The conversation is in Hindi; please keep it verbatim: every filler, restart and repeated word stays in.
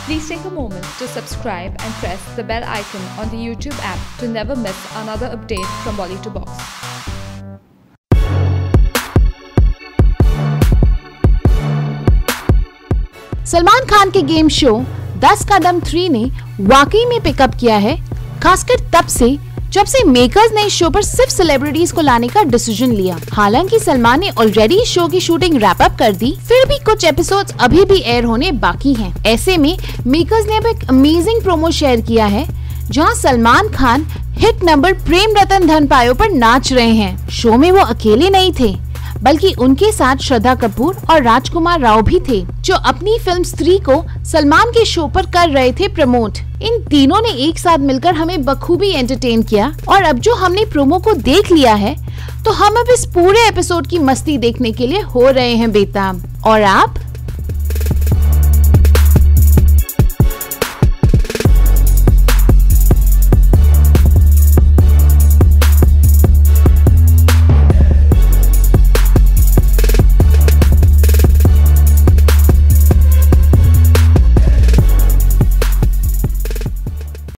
Please take a moment to subscribe and press the bell icon on the YouTube app to never miss another update from Bolly to Box. Salman Khan के गेम शो दस कदम थ्री ने वाकई में पिकअप किया है, खासकर तब से जब से मेकर्स ने इस शो पर सिर्फ सेलिब्रिटीज को लाने का डिसीजन लिया। हालांकि सलमान ने ऑलरेडी इस शो की शूटिंग रैप अप कर दी, फिर भी कुछ एपिसोड्स अभी भी एयर होने बाकी हैं। ऐसे में मेकर्स ने अब एक अमेजिंग प्रोमो शेयर किया है जहां सलमान खान हिट नंबर प्रेम रतन धन पायो पर नाच रहे हैं। शो में वो अकेले नहीं थे, बल्कि उनके साथ श्रद्धा कपूर और राजकुमार राव भी थे, जो अपनी फिल्म स्त्री को सलमान के शो पर कर रहे थे प्रमोट। इन तीनों ने एक साथ मिलकर हमें बखूबी एंटरटेन किया और अब जो हमने प्रोमो को देख लिया है, तो हम अब इस पूरे एपिसोड की मस्ती देखने के लिए हो रहे हैं बेताब। और आप